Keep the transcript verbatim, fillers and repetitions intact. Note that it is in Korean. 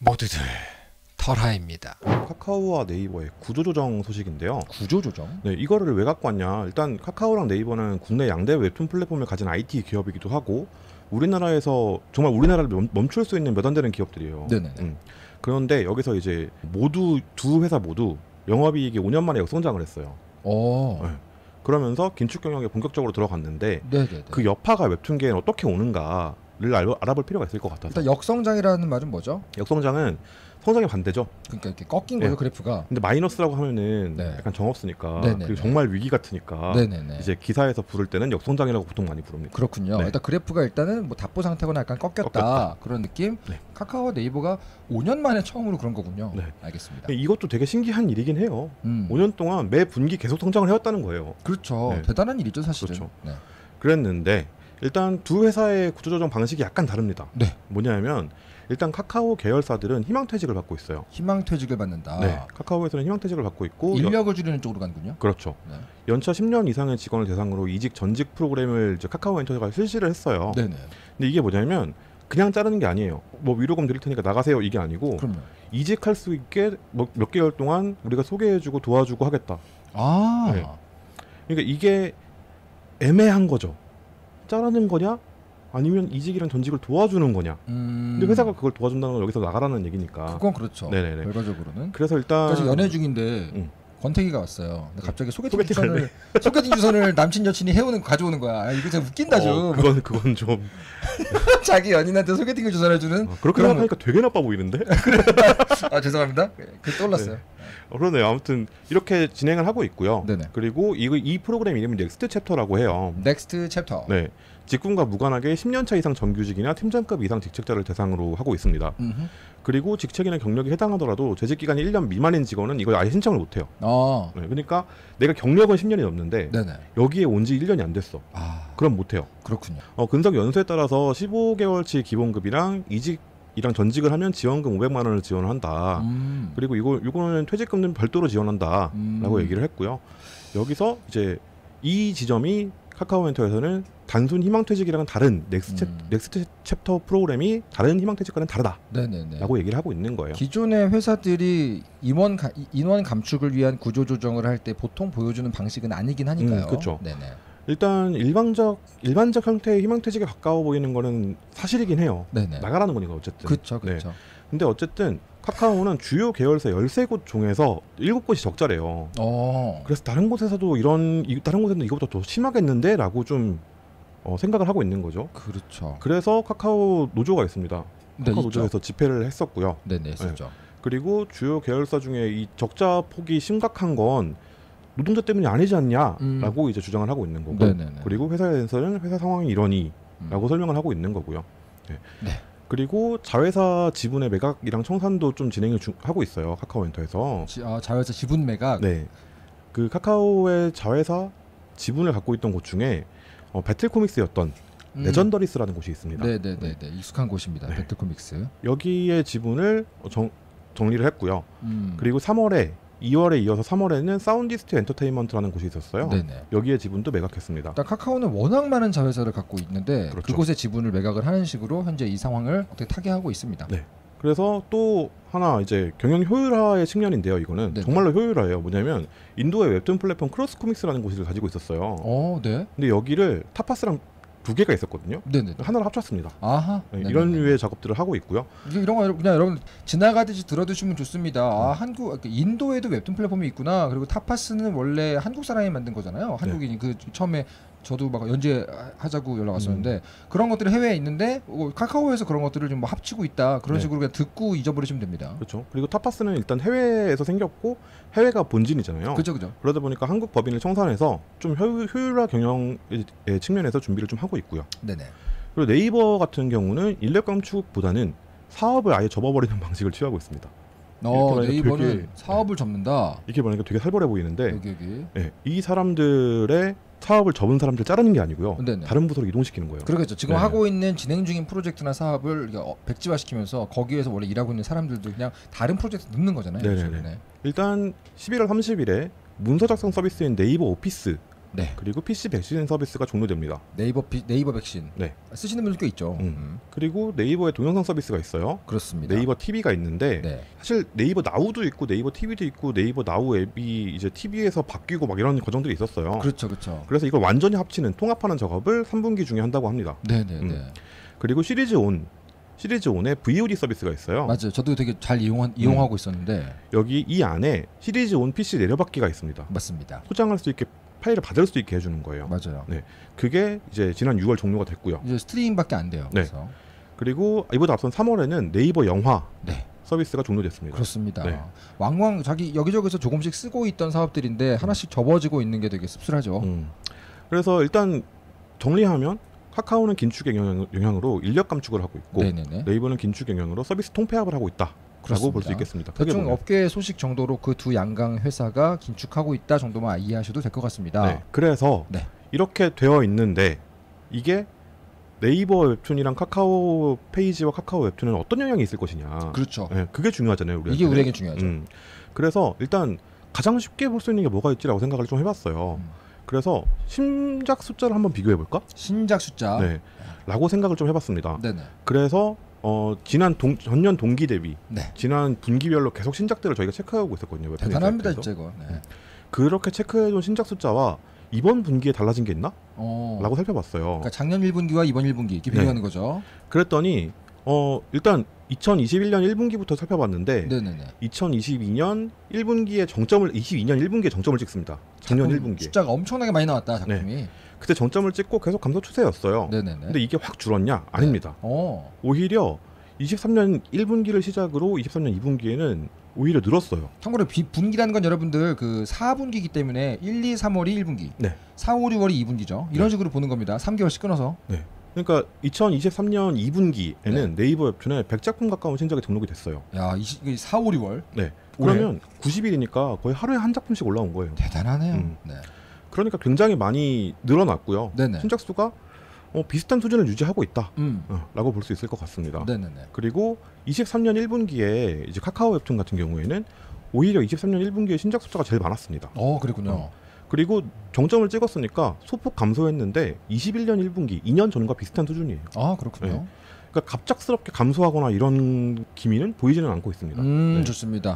모두들 털하입니다. 카카오와 네이버의 구조조정 소식인데요. 구조조정? 네, 이거를 왜 갖고 왔냐. 일단 카카오랑 네이버는 국내 양대 웹툰 플랫폼을 가진 아이티 기업이기도 하고 우리나라에서 정말 우리나라를 멈출 수 있는 몇 안 되는 기업들이에요. 네네. 음. 그런데 여기서 이제 모두 두 회사 모두 영업이익이 오 년 만에 역성장을 했어요. 오. 네. 그러면서 긴축 경영에 본격적으로 들어갔는데 네네네. 그 여파가 웹툰계에 어떻게 오는가를 알, 알아볼 필요가 있을 것 같아서. 일단 역성장이라는 말은 뭐죠? 역성장은 성장의 반대죠. 그러니까 이렇게 꺾인 거죠, 네. 그래프가. 근데 마이너스라고 하면은 네. 약간 정없으니까 네네네. 그리고 정말 위기 같으니까 네네네. 이제 기사에서 부를 때는 역성장이라고 보통 많이 부릅니다. 그렇군요. 네. 일단 그래프가 일단은 뭐 답보 상태거나 약간 꺾였다, 꺾였다. 그런 느낌. 네. 카카오와 네이버가 오 년 만에 처음으로 그런 거군요. 네. 알겠습니다. 이것도 되게 신기한 일이긴 해요. 음. 오 년 동안 매 분기 계속 성장을 해왔다는 거예요. 그렇죠. 네. 대단한 일이죠, 사실은. 그렇죠. 네. 그랬는데 일단 두 회사의 구조조정 방식이 약간 다릅니다. 네. 뭐냐면 일단 카카오 계열사들은 희망퇴직을 받고 있어요. 희망퇴직을 받는다. 네, 카카오에서는 희망퇴직을 받고 있고 인력을 연, 줄이는 쪽으로 가는군요. 그렇죠. 네. 연차 십 년 이상의 직원을 대상으로 이직 전직 프로그램을 이제 카카오엔터가 실시를 했어요. 네네. 근데 이게 뭐냐면 그냥 자르는 게 아니에요. 뭐 위로금 드릴 테니까 나가세요 이게 아니고 그럼요. 이직할 수 있게 뭐 몇 개월 동안 우리가 소개해주고 도와주고 하겠다. 아. 네. 그러니까 이게 애매한 거죠. 자르는 거냐 아니면 이직이랑 전직을 도와주는 거냐. 음. 근데 회사가 그걸 도와준다는 건 여기서 나가라는 얘기니까. 그건 그렇죠. 네네네. 결과적으로는. 그래서 일단 그래서 연애 중인데 응. 권태기가 왔어요. 근데 갑자기 소개팅 소개팅 주선을 소개팅 주선을 남친 여친이 해오는 가져오는 거야. 아, 이거 진짜 웃긴다 좀. 어, 그건 그건 좀 자기 연인한테 소개팅을 주선해주는. 어, 그렇게 그런 생각하니까 되게 나빠 보이는데. 아 죄송합니다. 그 떠올랐어요. 네. 어, 그러네요. 아무튼 이렇게 진행을 하고 있고요. 네네. 그리고 이, 이 프로그램 이름이 넥스트 챕터라고 해요. 넥스트 챕터. 네, 직군과 무관하게 십 년 차 이상 정규직이나 팀장급 이상 직책자를 대상으로 하고 있습니다. 음흠. 그리고 직책이나 경력이 해당하더라도 재직 기간이 일 년 미만인 직원은 이걸 아예 신청을 못해요. 어. 네, 그러니까 내가 경력은 십 년이 넘는데 네네. 여기에 온 지 일 년이 안 됐어. 아 그럼 못해요. 그렇군요. 어, 근속 연수에 따라서 십오 개월치 기본급이랑 이직이랑 전직을 하면 지원금 오백만 원을 지원을 한다. 음. 그리고 이거 이거는 퇴직금은 별도로 지원한다라고 음. 얘기를 했고요. 여기서 이제 이 지점이 카카오엔터에서는 단순 희망퇴직이랑은 다른 넥스트, 음. 넥스트 챕터 프로그램이 다른 희망퇴직과는 다르다라고 네네네. 얘기를 하고 있는 거예요. 기존의 회사들이 임원 가, 인원 감축을 위한 구조 조정을 할 때 보통 보여주는 방식은 아니긴 하니까요. 음, 그렇죠. 네네. 일단 일반적 일반적 형태의 희망퇴직에 가까워 보이는 거는 사실이긴 해요. 네네. 나가라는 거니까 어쨌든. 그렇죠, 네. 그렇죠. 근데 어쨌든 카카오는 주요 계열사 열세 곳 중에서 일곱 곳이 적자래요. 어. 그래서 다른 곳에서도 이런 이, 다른 곳에는 이거보다 더 심하겠는데? 라고 좀 어, 생각을 하고 있는 거죠. 그렇죠. 그래서 카카오 노조가 있습니다. 네, 카카오 있죠. 노조에서 집회를 했었고요. 네네, 있었죠. 그리고 주요 계열사 중에 이 적자 폭이 심각한 건 노동자 때문이 아니지 않냐라고 음. 이제 주장을 하고 있는 거고. 네네네. 그리고 회사에서는 회사 상황이 이러니라고 음. 설명을 하고 있는 거고요. 네. 네. 그리고 자회사 지분의 매각이랑 청산도 좀 진행을 주, 하고 있어요. 카카오엔터에서. 지, 아, 자회사 지분 매각. 네. 그 카카오의 자회사 지분을 갖고 있던 곳 중에 어, 배틀코믹스였던 음. 레전더리스라는 곳이 있습니다. 네네네. 네. 익숙한 곳입니다. 네. 배틀코믹스. 여기에 지분을 정, 정리를 했고요. 음. 그리고 삼월에 이월에 이어서 삼월에는 사운디스트 엔터테인먼트라는 곳이 있었어요. 네네. 여기에 지분도 매각했습니다. 일단 카카오는 워낙 많은 자회사를 갖고 있는데 그렇죠. 그곳의 지분을 매각을 하는 식으로 현재 이 상황을 어떻게 타개하고 있습니다. 네. 그래서 또 하나 이제 경영 효율화의 측면인데요. 이거는 네네. 정말로 효율화예요. 뭐냐면 인도의 웹툰 플랫폼 크로스코믹스라는 곳을 가지고 있었어요. 어, 네. 근데 여기를 타파스랑 두 개가 있었거든요. 네네. 하나를 합쳤습니다. 아하. 네, 네네네. 이런 류의 작업들을 하고 있고요. 이게 이런 거 그냥 여러분 지나가듯이 들어두시면 좋습니다. 아, 한국 인도에도 웹툰 플랫폼이 있구나. 그리고 타파스는 원래 한국 사람이 만든 거잖아요. 한국인이 그 처음에 저도 막 연재하자고 연락 왔었는데 음. 그런 것들이 해외에 있는데 어, 카카오에서 그런 것들을 좀 뭐 합치고 있다. 그런 네. 식으로 그냥 듣고 잊어버리시면 됩니다. 그렇죠. 그리고 타파스는 일단 해외에서 생겼고 해외가 본진이잖아요. 그죠, 그죠. 그러다 보니까 한국 법인을 청산해서 좀 효율, 효율화 경영의 측면에서 준비를 좀 하고 있고요. 네네. 그리고 네이버 같은 경우는 인력 감축보다는 사업을 아예 접어버리는 방식을 취하고 있습니다. 어, 이렇게 네이버는 되게- 사업을 접는다. 이렇게 보니까 되게 살벌해 보이는데 여기 여기. 네, 이 사람들의 사업을 접은 사람들 자르는 게 아니고요. 네네. 다른 부서로 이동시키는 거예요. 그러겠죠. 지금 네. 하고 있는 진행 중인 프로젝트나 사업을 이렇게 어, 백지화시키면서 거기에서 원래 일하고 있는 사람들도 그냥 다른 프로젝트 넣는 거잖아요. 네네네. 요즘에. 일단 십일월 삼십일에 문서 작성 서비스인 네이버 오피스 네. 그리고 피씨 백신 서비스가 종료됩니다. 네이버 피, 네이버 백신. 네. 쓰시는 분들 꽤 있죠. 음. 음. 그리고 네이버의 동영상 서비스가 있어요. 그렇습니다. 네이버 티비가 있는데 네. 사실 네이버 나우도 있고 네이버 티비도 있고 네이버 나우 앱이 이제 티비에서 바뀌고 막 이런 과정들이 있었어요. 그렇죠, 그렇죠. 그래서 이걸 완전히 합치는 통합하는 작업을 삼 분기 중에 한다고 합니다. 네, 네, 음. 네. 그리고 시리즈 온 시리즈 온에 브이오디 서비스가 있어요. 맞아요. 저도 되게 잘 이용 이용하고 있었는데 여기 이 안에 시리즈 온 피씨 내려받기가 있습니다. 맞습니다. 소장할 수 있게 파일을 받을 수 있게 해주는 거예요. 맞아요. 네, 그게 이제 지난 유월 종료가 됐고요. 이제 스트리밍밖에 안 돼요. 네. 그래서 그리고 이보다 앞선 삼월에는 네이버 영화 네. 서비스가 종료됐습니다. 그렇습니다. 네. 왕왕 자기 여기저기서 조금씩 쓰고 있던 사업들인데 하나씩 접어지고 있는 게 되게 씁쓸하죠. 음. 그래서 일단 정리하면 카카오는 긴축 영향, 영향으로 인력 감축을 하고 있고 네네네. 네이버는 긴축 영향으로 서비스 통폐합을 하고 있다라고 그렇습니다. 볼 수 있겠습니다. 크게 대충 보면. 업계 소식 정도로 그 두 양강 회사가 긴축하고 있다 정도만 이해하셔도 될 것 같습니다. 네. 그래서 네. 이렇게 되어 있는데 이게 네이버 웹툰이랑 카카오 페이지와 카카오 웹툰은 어떤 영향이 있을 것이냐. 그렇죠. 네, 그게 중요하잖아요. 우리한테는. 이게 우리에게 중요하죠. 음. 그래서 일단 가장 쉽게 볼 수 있는 게 뭐가 있지라고 생각을 좀 해봤어요. 음. 그래서 신작 숫자를 한번 비교해 볼까? 신작 숫자. 네. 라고 생각을 좀 해봤습니다. 네네. 그래서 어, 지난 동, 전년 동기 대비 네. 지난 분기별로 계속 신작들을 저희가 체크하고 있었거든요. 웹툰 대단합니다 인사이트에서. 진짜 이거. 네. 그렇게 체크해둔 신작 숫자와 이번 분기에 달라진 게 있나? 어. 라고 살펴봤어요. 그러니까 작년 일 분기와 이번 일 분기 이렇게 네. 비교하는 거죠. 그랬더니 어, 일단 이천이십일 년 일 분기부터 살펴봤는데 네네네. 이천이십이 년 일 분기에 정점을 이십이 년 일 분기에 정점을 찍습니다. 작년 작품 일 분기에. 숫자가 엄청나게 많이 나왔다 작품이. 그때 정점을 찍고 계속 감소 추세였어요. 네네네. 근데 이게 확 줄었냐? 아닙니다. 어. 오히려 이십삼 년 일 분기를 시작으로 이십삼 년 이 분기에는 오히려 늘었어요. 참고로 비, 분기라는 건 여러분들 그 사 분기이기 때문에 일, 이, 삼월이 일 분기, 네. 사, 오, 유월이 이 분기죠. 이런 네. 식으로 보는 겁니다. 삼 개월씩 끊어서. 네. 그러니까 이천이십삼 년 이 분기에는 네. 이버 웹툰에 백 작품 가까운 신작이 등록이 됐어요. 야, 이 사, 오, 유월. 네. 올해? 그러면 구십 일이니까 거의 하루에 한 작품씩 올라온 거예요. 대단하네요. 음. 네. 그러니까 굉장히 많이 늘어났고요. 네네. 신작 수가 어, 비슷한 수준을 유지하고 있다라고 음. 볼 수 있을 것 같습니다. 네네네. 그리고 이십삼 년 일 분기에 이제 카카오 웹툰 같은 경우에는 오히려 이십삼 년 일 분기에 신작 숫자가 제일 많았습니다. 어, 그랬군요. 어. 그리고 정점을 찍었으니까 소폭 감소했는데 이십일 년 일 분기 이 년 전과 비슷한 수준이에요. 아, 그렇군요. 네. 그러니까 갑작스럽게 감소하거나 이런 기미는 보이지는 않고 있습니다. 음, 네. 좋습니다.